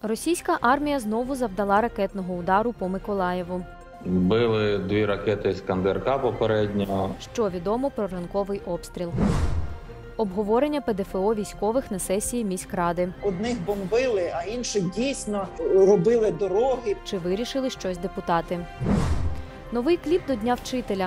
Російська армія знову завдала ракетного удару по Миколаєву. Били 2 ракети «Іскандер-К» попередньо. Що відомо про ранковий обстріл? Обговорення ПДФО військових на сесії міськради. Одних бомбили, а інших дійсно робили дороги. Чи вирішили щось депутати? Новий кліп до Дня вчителя.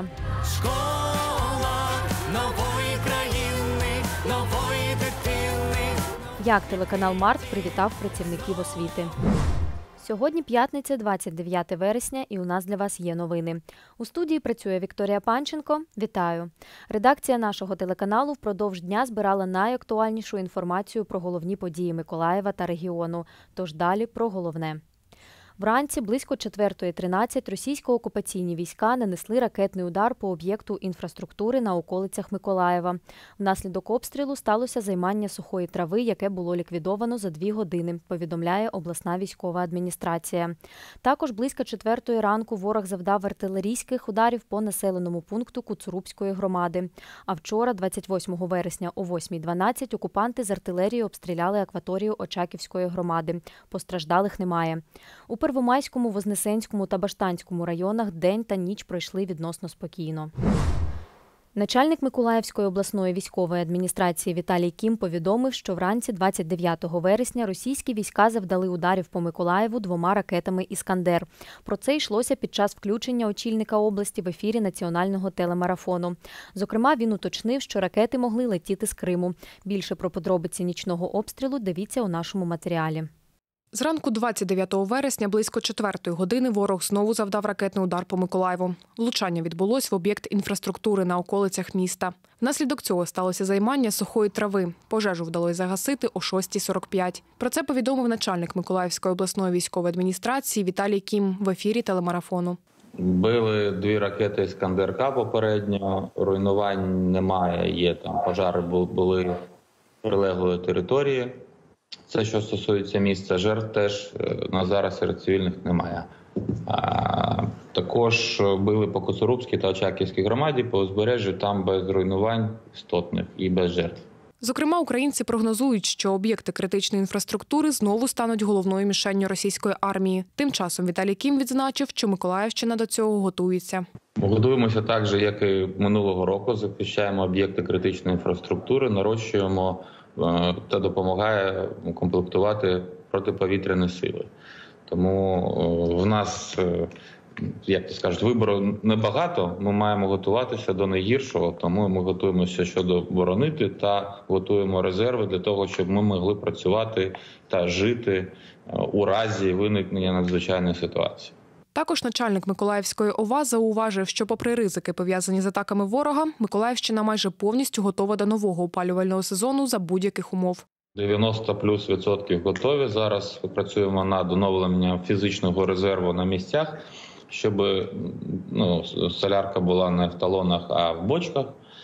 Школа нової країни, нової дитини. Як телеканал «Март» привітав працівників освіти. Сьогодні п'ятниця, 29 вересня, і у нас для вас є новини. У студії працює Вікторія Панченко. Вітаю! Редакція нашого телеканалу впродовж дня збирала найактуальнішу інформацію про головні події Миколаєва та регіону. Тож далі про головне. Вранці близько 4:13 російсько-окупаційні війська нанесли ракетний удар по об'єкту інфраструктури на околицях Миколаєва. Внаслідок обстрілу сталося займання сухої трави, яке було ліквідовано за 2 години, повідомляє обласна військова адміністрація. Також близько 4:00 ранку ворог завдав артилерійських ударів по населеному пункту Куцурубської громади. А вчора, 28 вересня о 8:12, окупанти з артилерії обстріляли акваторію Очаківської громади. Постраждалих немає. У Первомайському, Вознесенському та Баштанському районах день та ніч пройшли відносно спокійно. Начальник Миколаївської обласної військової адміністрації Віталій Кім повідомив, що вранці 29 вересня російські війська завдали ударів по Миколаєву 2 ракетами «Іскандер». Про це йшлося під час включення очільника області в ефірі національного телемарафону. Зокрема, він уточнив, що ракети могли летіти з Криму. Більше про подробиці нічного обстрілу дивіться у нашому матеріалі. Зранку 29 вересня близько 4:00 години ворог знову завдав ракетний удар по Миколаєву. Влучання відбулось в об'єкт інфраструктури на околицях міста. Внаслідок цього сталося займання сухої трави. Пожежу вдалося загасити о 6:45. Про це повідомив начальник Миколаївської обласної військової адміністрації Віталій Кім в ефірі телемарафону. Били 2 ракети «Іскандер-К» попередньо. Руйнувань немає, є там пожари були прилеглої території. Це, що стосується місця, жертв теж на зараз серед цивільних немає. Також били по Куцурубській та Очаківській громаді, по узбережжю, там без руйнувань істотних і без жертв. Зокрема, українці прогнозують, що об'єкти критичної інфраструктури знову стануть головною мішенню російської армії. Тим часом Віталій Кім відзначив, що Миколаївщина до цього готується. Ми готуємося так же, як і минулого року, захищаємо об'єкти критичної інфраструктури, нарощуємо та допомагає комплектувати протиповітряні сили. Тому в нас, як то скажуть, вибору небагато, ми маємо готуватися до найгіршого, тому ми готуємося щодо боронити та готуємо резерви для того, щоб ми могли працювати та жити у разі виникнення надзвичайної ситуації. Також начальник Миколаївської ОВА зауважив, що попри ризики, пов'язані з атаками ворога, Миколаївщина майже повністю готова до нового опалювального сезону за будь-яких умов. 90+ % готові. Зараз працюємо над оновленням фізичного резерву на місцях, щоб солярка була не в талонах, а в бочках.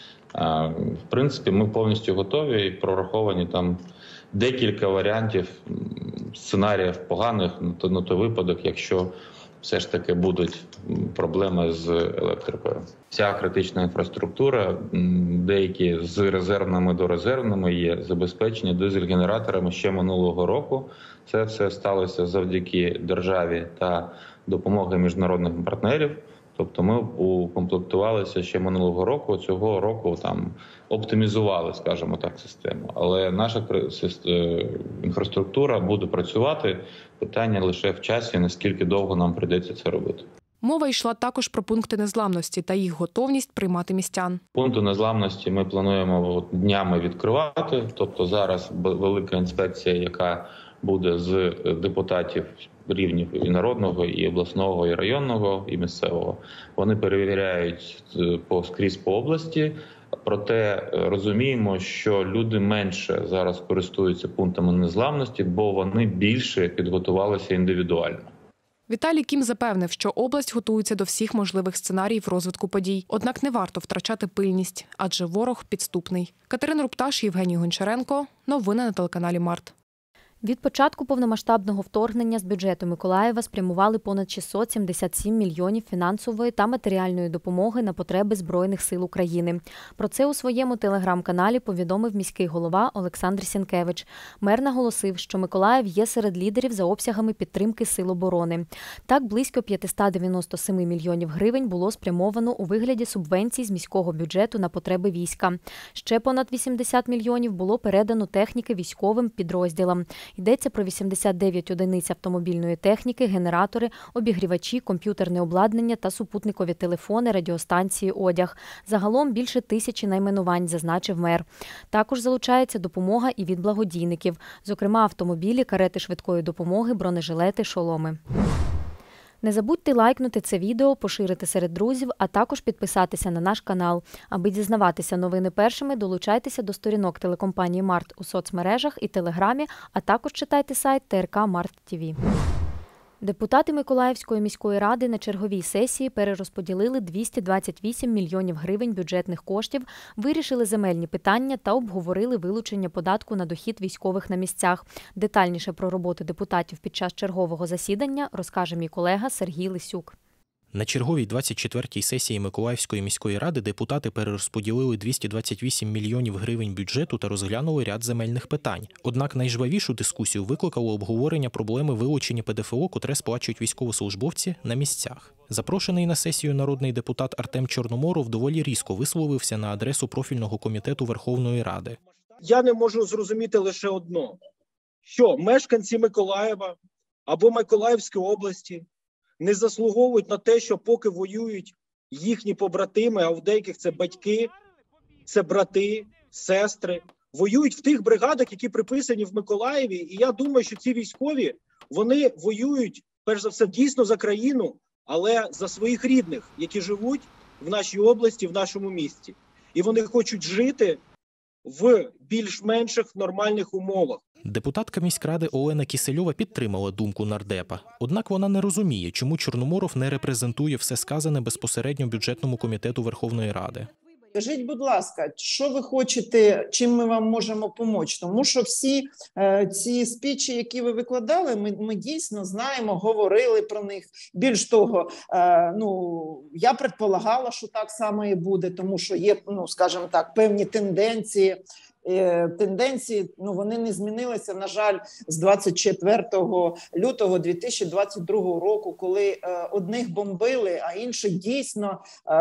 В принципі, ми повністю готові і прораховані там декілька варіантів, сценаріїв поганих на той випадок, якщо все ж таки будуть проблеми з електрикою. Вся критична інфраструктура, деякі з резервними до резервними, є забезпечені дизель-генераторами ще минулого року. Це все сталося завдяки державі та допомоги міжнародних партнерів. Тобто ми укомплектувалися ще минулого року, цього року там оптимізували, скажімо так, систему. Але наша інфраструктура буде працювати, питання лише в часі, наскільки довго нам прийдеться це робити. Мова йшла також про пункти незламності та їх готовність приймати містян. Пункти незламності ми плануємо днями відкривати, тобто зараз велика інспекція, яка буде з депутатів рівнів і народного, і обласного, і районного, і місцевого. Вони перевіряють скрізь по області, проте розуміємо, що люди менше зараз користуються пунктами незламності, бо вони більше підготувалися індивідуально. Віталій Кім запевнив, що область готується до всіх можливих сценаріїв розвитку подій. Однак не варто втрачати пильність, адже ворог підступний. Катерина Рупташ, Євгеній Гончаренко. Новини на телеканалі «Март». Від початку повномасштабного вторгнення з бюджету Миколаєва спрямували понад 677 мільйонів фінансової та матеріальної допомоги на потреби Збройних сил України. Про це у своєму телеграм-каналі повідомив міський голова Олександр Сінкевич. Мер наголосив, що Миколаїв є серед лідерів за обсягами підтримки сил оборони. Так, близько 597 мільйонів гривень було спрямовано у вигляді субвенцій з міського бюджету на потреби війська. Ще понад 80 мільйонів було передано техніки військовим підрозділам. Йдеться про 89 одиниць автомобільної техніки, генератори, обігрівачі, комп'ютерне обладнання та супутникові телефони, радіостанції, одяг. Загалом більше 1000 найменувань, зазначив мер. Також залучається допомога і від благодійників, зокрема автомобілі, карети швидкої допомоги, бронежилети, шоломи. Не забудьте лайкнути це відео, поширити серед друзів, а також підписатися на наш канал. Аби дізнаватися новини першими, долучайтеся до сторінок телекомпанії «Март» у соцмережах і Телеграмі, а також читайте сайт ТРК Март ТВ. Депутати Миколаївської міської ради на черговій сесії перерозподілили 228 мільйонів гривень бюджетних коштів, вирішили земельні питання та обговорили вилучення податку на дохід військових на місцях. Детальніше про роботу депутатів під час чергового засідання розкаже мій колега Сергій Лисюк. На черговій 24-й сесії Миколаївської міської ради депутати перерозподілили 228 мільйонів гривень бюджету та розглянули ряд земельних питань. Однак найжвавішу дискусію викликало обговорення проблеми вилучення ПДФО, котре сплачують військовослужбовці на місцях. Запрошений на сесію народний депутат Артем Чорноморов доволі різко висловився на адресу профільного комітету Верховної Ради. Я не можу зрозуміти лише одно, що мешканці Миколаєва або Миколаївської області не заслуговують на те, що поки воюють їхні побратими, а в деяких це батьки, це брати, сестри, воюють в тих бригадах, які приписані в Миколаєві. І я думаю, що ці військові, вони воюють, перш за все, дійсно за країну, але за своїх рідних, які живуть в нашій області, в нашому місті. І вони хочуть жити в більш-менших нормальних умовах. Депутатка міськради Олена Кісельова підтримала думку нардепа. Однак вона не розуміє, чому Чорноморов не репрезентує все сказане безпосередньо бюджетному комітету Верховної Ради. Скажіть, будь ласка, що ви хочете, чим ми вам можемо допомогти? Тому що всі ці спічі, які ви викладали, ми дійсно знаємо, говорили про них. Більш того, я предполагала, що так само і буде, тому що є, скажімо так, певні тенденції. Вони не змінилися, на жаль, з 24 лютого 2022 року, коли одних бомбили, а інших дійсно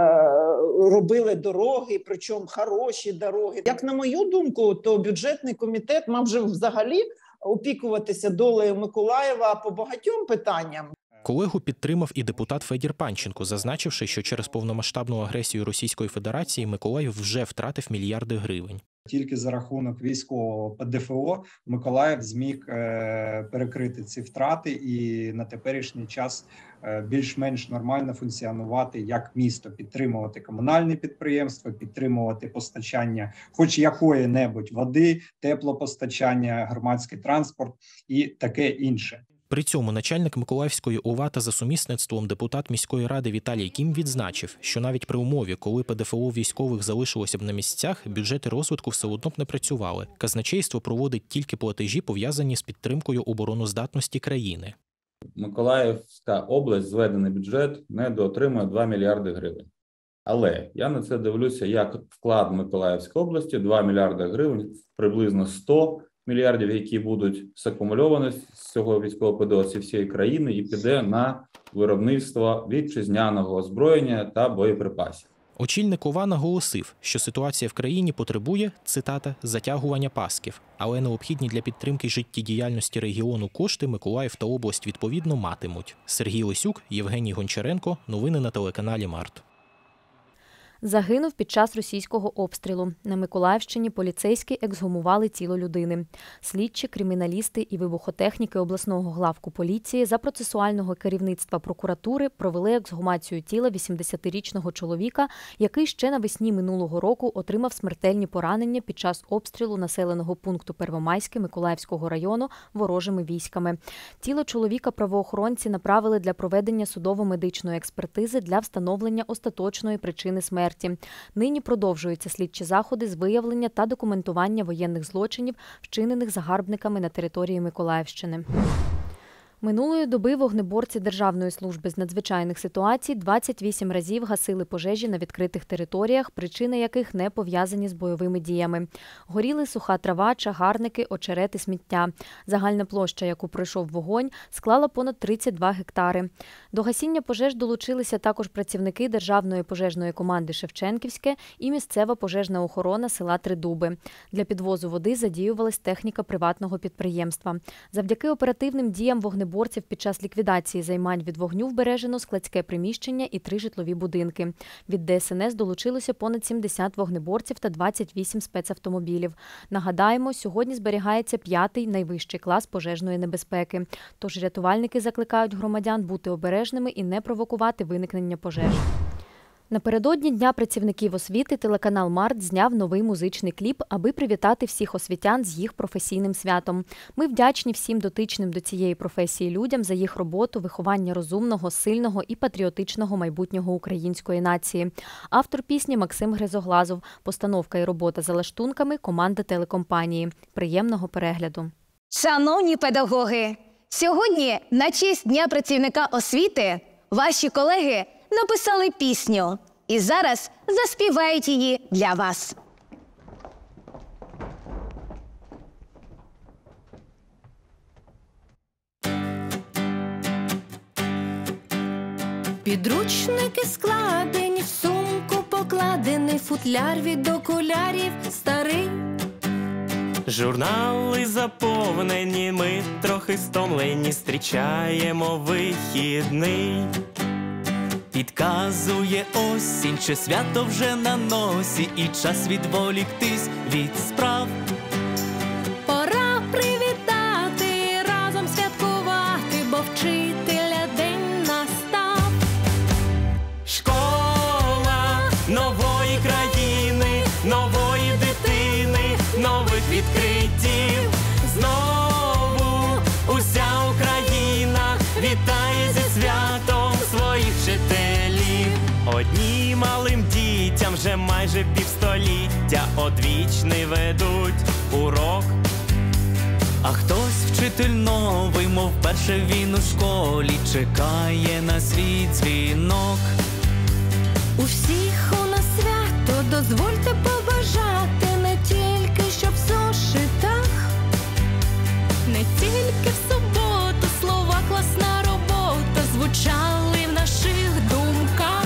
робили дороги, причому хороші дороги. Як на мою думку, то бюджетний комітет мав вже взагалі опікуватися долею Миколаєва по багатьом питанням. Колегу підтримав і депутат Федір Панченко, зазначивши, що через повномасштабну агресію Російської Федерації Миколаїв вже втратив мільярди гривень. Тільки за рахунок військового ПДФО Миколаїв зміг перекрити ці втрати і на теперішній час більш-менш нормально функціонувати як місто, підтримувати комунальні підприємства, підтримувати постачання хоч якої-небудь води, теплопостачання, громадський транспорт і таке інше. При цьому начальник Миколаївської ОВА та за сумісництвом депутат міської ради Віталій Кім відзначив, що навіть при умові, коли ПДФО військових залишилося б на місцях, бюджети розвитку все одно б не працювали. Казначейство проводить тільки платежі, пов'язані з підтримкою обороноздатності країни. Миколаївська область, зведений бюджет, недоотримує 2 мільярди гривень. Але я на це дивлюся, як вклад Миколаївської області, 2 мільярди гривень, приблизно 100 мільярдів, які будуть сакумульовані з цього військового ПДО зі всієї країни і піде на виробництво вітчизняного озброєння та боєприпасів. Очільник ОВА наголосив, що ситуація в країні потребує, цитата, «затягування пасків», але необхідні для підтримки життєдіяльності регіону кошти Миколаїв та область відповідно матимуть. Сергій Лисюк, Євгеній Гончаренко. Новини на телеканалі «Март». Загинув під час російського обстрілу. На Миколаївщині поліцейські ексгумували тіло людини. Слідчі, криміналісти і вибухотехніки обласного главку поліції за процесуального керівництва прокуратури провели ексгумацію тіла 80-річного чоловіка, який ще навесні минулого року отримав смертельні поранення під час обстрілу населеного пункту Первомайське Миколаївського району ворожими військами. Тіло чоловіка правоохоронці направили для проведення судово-медичної експертизи для встановлення остаточної причини смерті. смерті. Нині продовжуються слідчі заходи з виявлення та документування воєнних злочинів, вчинених загарбниками на території Миколаївщини. Минулої доби вогнеборці Державної служби з надзвичайних ситуацій 28 разів гасили пожежі на відкритих територіях, причини яких не пов'язані з бойовими діями. Горіли суха трава, чагарники, очерет і сміття. Загальна площа, яку пройшов вогонь, склала понад 32 гектари. До гасіння пожеж долучилися також працівники Державної пожежної команди «Шевченківське» і місцева пожежна охорона села Тридуби. Для підвозу води задіювалась техніка приватного підприємства. Завдяки оперативним діям вогнеборців під час ліквідації займань від вогню вбережено складське приміщення і 3 житлові будинки. Від ДСНС долучилося понад 70 вогнеборців та 28 спецавтомобілів. Нагадаємо, сьогодні зберігається 5-й найвищий клас пожежної небезпеки. Тож рятувальники закликають громадян бути обережними і не провокувати виникнення пожеж. Напередодні Дня працівників освіти телеканал «Март» зняв новий музичний кліп, аби привітати всіх освітян з їх професійним святом. Ми вдячні всім дотичним до цієї професії людям за їх роботу, виховання розумного, сильного і патріотичного майбутнього української нації. Автор пісні Максим Гризоглазов, постановка і робота за лаштунками – команда телекомпанії. Приємного перегляду. Шановні педагоги, сьогодні на честь Дня працівника освіти ваші колеги написали пісню і зараз заспівають її для вас. Підручники складені, в сумку покладений, футляр від окулярів старий. Журнали заповнені, ми трохи стомлені, зустрічаємо вихідний. Підказує осінь, що свято вже на носі, і час відволіктись від справ. Пора привітати, разом святкувати, бо вчителя день настав. Школа нової країни, нової дитини, нових відкриттів. Знову уся Україна вітає зі святом своїх вчителів. Одні малим дітям вже майже півстоліття одвічний ведуть урок. А хтось вчитель новий, мов перше він у школі, чекає на свій дзвінок. У всіх у нас свято, дозвольте побажати, не тільки щоб в зошитах, не тільки в суботу слова «класна робота» звучали в наших думках.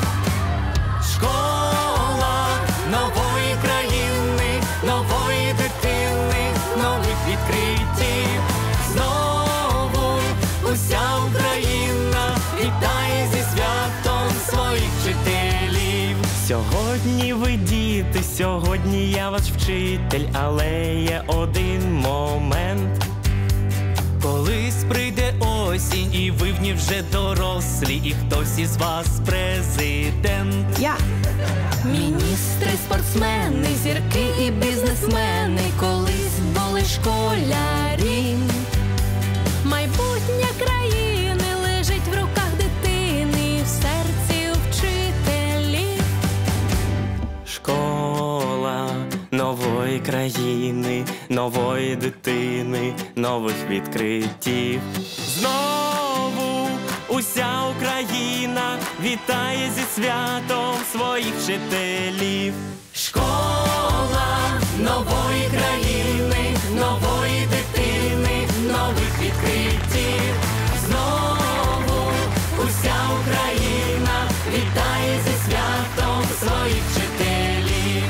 Школа нової країни, нової дитини, нових відкриттів. Знову уся Україна вітає зі святом своїх вчителів. Сьогодні ви діти, сьогодні я ваш вчитель, але є один момент. Колись прийде осінь, і ви в ній вже дорослі, і хтось із вас президент. Я! Міністри, спортсмени, зірки і бізнесмени колись були школярі. Майбутнє країни лежить в руках дитини, в серці у вчителів. Школа нової країни, нової дитини, нових відкриттів. Знову уся Україна вітає зі святом своїх вчителів. Школа нової країни, нової дитини, нових відкриттів. Знову уся Україна вітає зі святом своїх вчителів.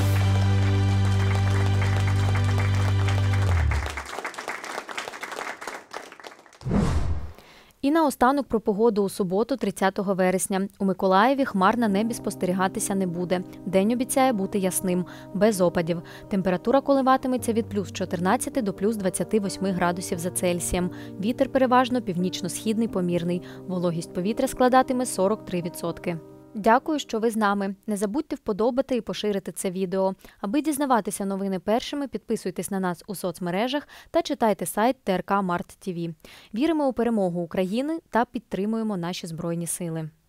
І наостанок про погоду у суботу, 30 вересня. У Миколаєві хмар на небі спостерігатися не буде. День обіцяє бути ясним, без опадів. Температура коливатиметься від плюс 14 до плюс 28 градусів за Цельсієм. Вітер переважно північно-східний помірний. Вологість повітря складатиме 43%. Дякую, що ви з нами. Не забудьте вподобати і поширити це відео. Аби дізнаватися новини першими, підписуйтесь на нас у соцмережах та читайте сайт ТРК Март ТВ. Віримо у перемогу України та підтримуємо наші Збройні сили.